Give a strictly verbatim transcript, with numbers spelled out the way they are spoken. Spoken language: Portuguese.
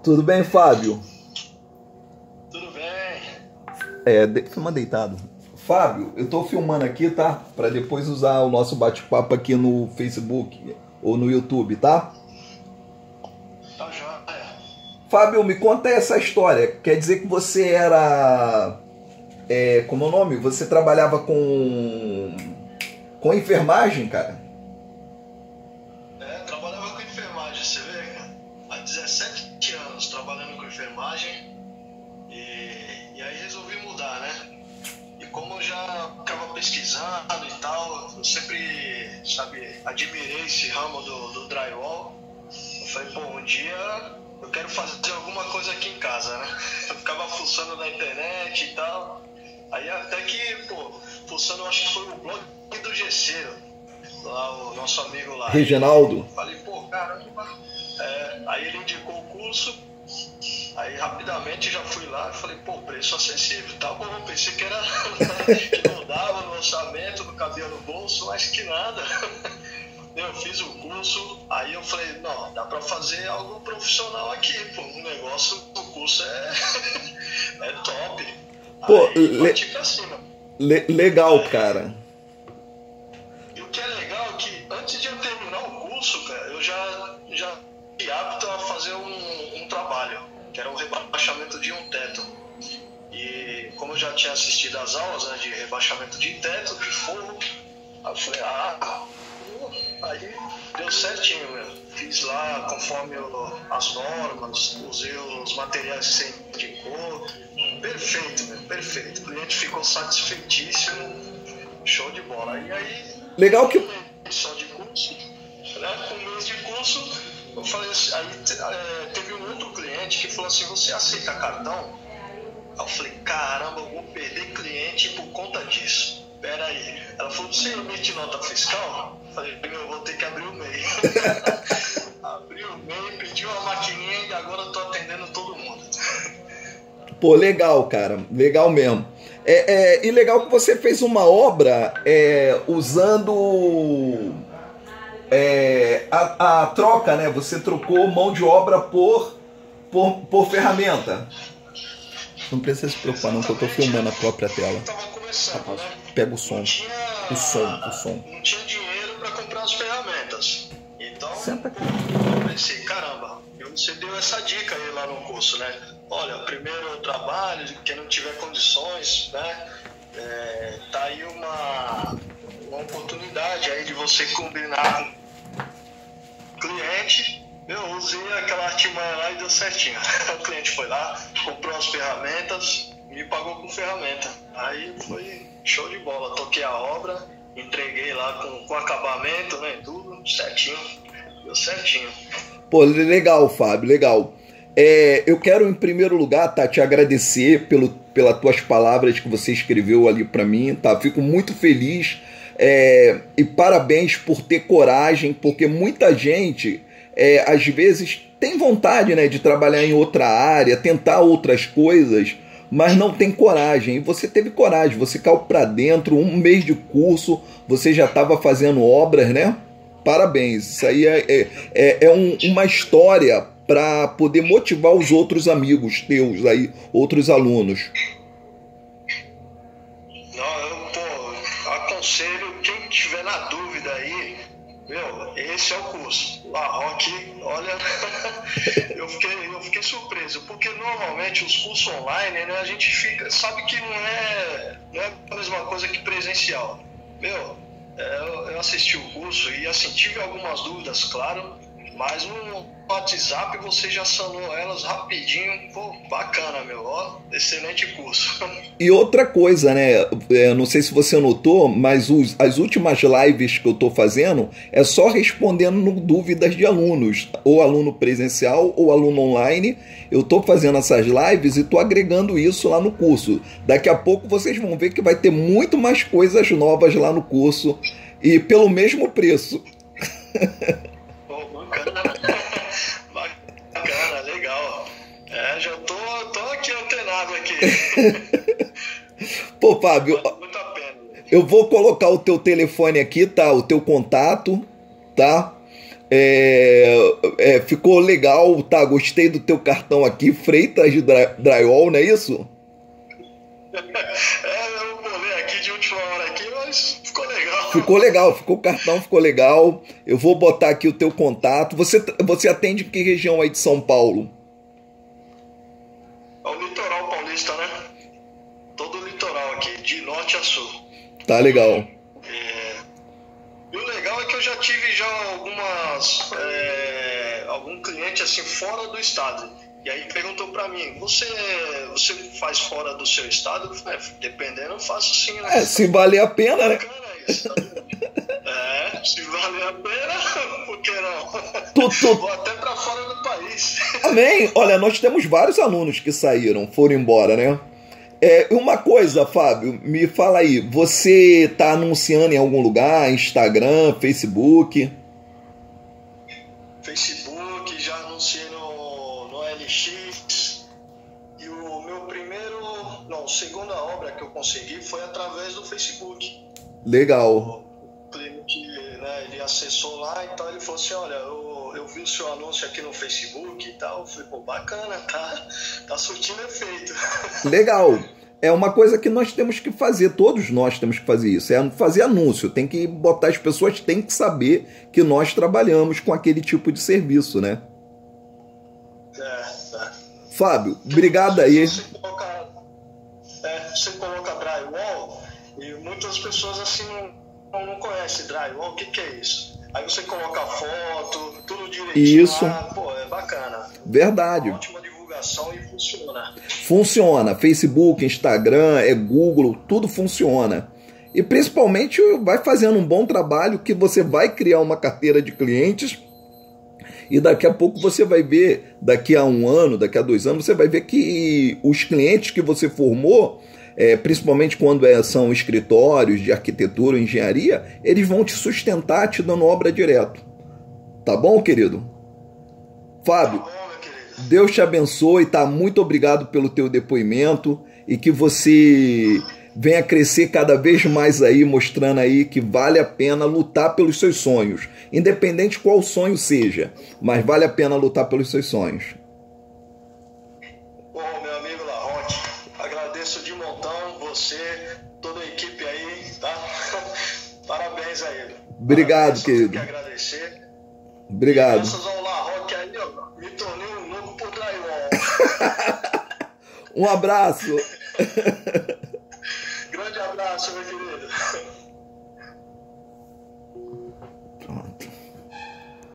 Tudo bem, Fábio? Tudo bem? É, de... filma deitado. Fábio, eu tô filmando aqui, tá? Pra depois usar o nosso bate-papo aqui no Facebook ou no YouTube, tá? Tá joia. Fábio, me conta essa história. Quer dizer que você era... É, como é o nome? Você trabalhava com... com enfermagem, cara? É, trabalhava com enfermagem, você vê, cara? Há dezessete anos trabalhando com enfermagem e, e aí resolvi mudar, né? E como eu já ficava pesquisando e tal, eu sempre, sabe, admirei esse ramo do, do drywall. Eu falei, pô, um dia eu quero fazer alguma coisa aqui em casa, né? Eu ficava fuçando na internet e tal. Aí até que, pô, fuçando, eu acho que foi o blog do Gesseiro, lá, o nosso amigo lá. Reginaldo. Falei, pô, caramba. É, aí ele indicou o curso, aí rapidamente já fui lá e falei, pô, preço acessível, tá bom, pensei que era que não dava no orçamento, não cabia no bolso, mas que nada. Eu fiz o curso, aí eu falei, não, dá pra fazer algo profissional aqui, pô, um negócio, o curso é, é top. Pô, aí le... bati pra cima. Le... legal, aí, cara. E o que é legal é que antes de eu terminar o curso, cara, eu já, já fui apto a fazer um, um trabalho, que era o rebaixamento de um teto. E como eu já tinha assistido às aulas, né, de rebaixamento de teto, de forro, aí eu falei, ah, aí deu certinho, meu. Fiz lá conforme eu, as normas, usei os materiais que você indicou. Perfeito, meu, perfeito. O cliente ficou satisfeitíssimo, show de bola. E aí, legal que... um mês só de curso, né? Um mês de curso, eu falei assim, aí é, teve um outro cliente que falou assim, você aceita cartão? Aí eu falei, caramba, eu vou perder cliente por conta disso. Pera aí. Ela falou, você emite nota fiscal? Eu falei, eu vou ter que abrir o M E I. Abri o M E I, pedi uma maquininha e agora eu tô atendendo todo mundo. Pô, legal, cara. Legal mesmo. É, é, e legal que você fez uma obra é, usando é, a, a troca, né? Você trocou mão de obra por, por, por ferramenta. Não precisa se preocupar, não, que eu tô filmando a própria tela. Eu tava começando, né? Pega o som. Tinha, o som, o som. Não tinha dinheiro para comprar as ferramentas. Então, Senta aqui. eu pensei, caramba, você deu essa dica aí lá no curso, né? Olha, primeiro trabalho, quem não tiver condições, né? É, tá aí uma, uma oportunidade aí de você combinar com o cliente. Eu usei aquela artimanha lá e deu certinho. O cliente foi lá, comprou as ferramentas e me pagou com ferramenta. Aí foi show de bola. Toquei a obra, entreguei lá com, com acabamento, né? Tudo certinho. Deu certinho. Pô, legal, Fábio, legal. É, eu quero, em primeiro lugar, tá, te agradecer pelo, pelas tuas palavras que você escreveu ali para mim, tá? Fico muito feliz é, e parabéns por ter coragem, porque muita gente... É, às vezes tem vontade, né, de trabalhar em outra área, tentar outras coisas, mas não tem coragem. E você teve coragem, você caiu para dentro, um mês de curso, você já estava fazendo obras, né? Parabéns, isso aí é, é, é, é um, uma história para poder motivar os outros amigos teus, aí, outros alunos. Não, eu, pô, aconselho quem tiver na dúvida aí, meu, esse é o curso. La Roque, olha, eu, fiquei, eu fiquei surpreso, porque normalmente os cursos online, né, a gente fica, sabe que não é, não é a mesma coisa que presencial. Meu, é, eu assisti o curso e assim, tive algumas dúvidas, claro, mas no WhatsApp você já sanou elas rapidinho. Pô, bacana, meu, ó, excelente curso. E outra coisa, né, eu não sei se você notou, mas os, as últimas lives que eu tô fazendo é só respondendo no dúvidas de alunos, ou aluno presencial ou aluno online. Eu tô fazendo essas lives e tô agregando isso lá no curso. Daqui a pouco vocês vão ver que vai ter muito mais coisas novas lá no curso e pelo mesmo preço. Pô, bacana. Bacana, legal. É, já tô, tô aqui antenado aqui. Pô, Fábio, vale muito a pena. Eu vou colocar o teu telefone aqui, tá? O teu contato, tá? É, é, ficou legal, tá? Gostei do teu cartão aqui, Freitas de Dry- Drywall, não é isso? É, eu bolei aqui de última hora aqui, mas ficou legal. Ficou legal, ficou o cartão, ficou legal. Eu vou botar aqui o teu contato. Você, você atende em que região aí de São Paulo? É o litoral paulista, né? Todo o litoral aqui, de norte a sul. Tá legal. É, e o legal é que eu já tive já algumas é, algum cliente assim fora do estado. E aí perguntou pra mim, você, você faz fora do seu estado? Eu falei, dependendo, eu faço sim, né? É, se valer a pena, né? Bacana isso. É, se valer a pena, por que não? Tu, tu... Vou até pra fora do país. Amém. Olha, nós temos vários alunos que saíram, foram embora, né? É, uma coisa, Fábio, me fala aí, você tá anunciando em algum lugar, Instagram, Facebook? Facebook, já anunciei no, no L X. E o meu primeiro, não, segunda obra que eu consegui foi através do Facebook. Legal. O cliente, né, ele acessou lá e tal, ele falou assim, olha, eu, eu vi o seu anúncio aqui no Facebook e tal. Eu falei, pô, bacana, tá, tá surtindo efeito. Legal. É uma coisa que nós temos que fazer, todos nós temos que fazer isso, é fazer anúncio, tem que botar, as pessoas têm que saber que nós trabalhamos com aquele tipo de serviço, né? É, é. Fábio, obrigado aí. Você coloca, é, você coloca drywall e muitas pessoas assim não, não conhecem drywall, o que, que é isso? Aí você coloca foto, tudo direitinho. Isso. Lá, pô, é bacana. Verdade. Uma ótima divulgação e funciona. Funciona. Facebook, Instagram, é Google, tudo funciona. E principalmente vai fazendo um bom trabalho que você vai criar uma carteira de clientes e daqui a pouco você vai ver, daqui a um ano, daqui a dois anos, você vai ver que os clientes que você formou, é, principalmente quando é, são escritórios de arquitetura ou engenharia, eles vão te sustentar te dando obra direto. Tá bom, querido? Fábio, Tá bom, meu querido. Deus te abençoe, tá? Muito obrigado pelo teu depoimento e que você venha crescer cada vez mais aí, mostrando aí que vale a pena lutar pelos seus sonhos, independente qual sonho seja, mas vale a pena lutar pelos seus sonhos. Bom, meu amigo Larroque, agradeço de montão você, toda a equipe aí, tá? Parabéns aí. Obrigado, Parabéns, querido. tenho que agradecer. Obrigado. Graças ao Larroque aí, ó, me tornei um louco por drywall. Um abraço. Grande abraço, meu querido.